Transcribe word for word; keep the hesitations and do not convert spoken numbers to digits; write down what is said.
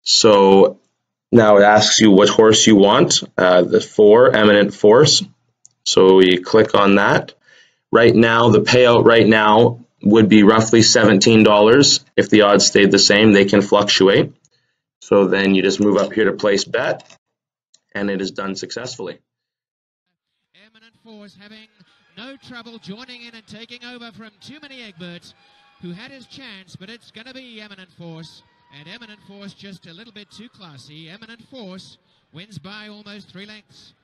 So now it asks you what horse you want, uh, the four, Eminent Force. So we click on that. Right now, the payout right now would be roughly seventeen dollars. If the odds stayed the same, they can fluctuate. So then you just move up here to place bet, and it is done successfully. Eminent Force having no trouble joining in and taking over from Too Many Egberts, who had his chance, but it's going to be Eminent Force. And Eminent Force just a little bit too classy. Eminent Force wins by almost three lengths.